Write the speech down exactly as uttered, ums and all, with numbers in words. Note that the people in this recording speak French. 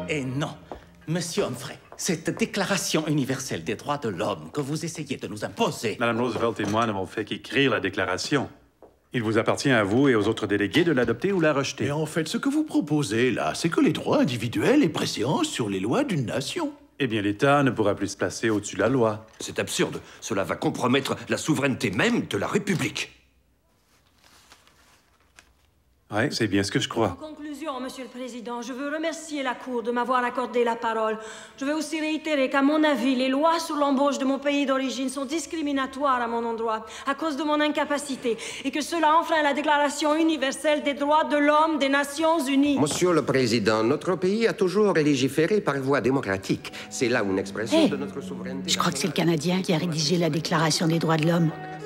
Et non, Monsieur Humphrey, cette Déclaration universelle des droits de l'homme que vous essayez de nous imposer... Madame Roosevelt et moi n'avons fait qu'écrire la déclaration. Il vous appartient à vous et aux autres délégués de l'adopter ou la rejeter. Et en fait, ce que vous proposez, là, c'est que les droits individuels aient préséance sur les lois d'une nation. Eh bien, l'État ne pourra plus se placer au-dessus de la loi. C'est absurde. Cela va compromettre la souveraineté même de la République. Oui, c'est bien ce que je crois. En conclusion, Monsieur le Président, je veux remercier la Cour de m'avoir accordé la parole. Je veux aussi réitérer qu'à mon avis, les lois sur l'embauche de mon pays d'origine sont discriminatoires à mon endroit, à cause de mon incapacité, et que cela enfreint la Déclaration universelle des droits de l'homme des Nations Unies. Monsieur le Président, notre pays a toujours légiféré par voie démocratique. C'est là une expression Hey, de notre souveraineté. je crois que c'est le Canadien qui a rédigé la Déclaration des droits de l'homme.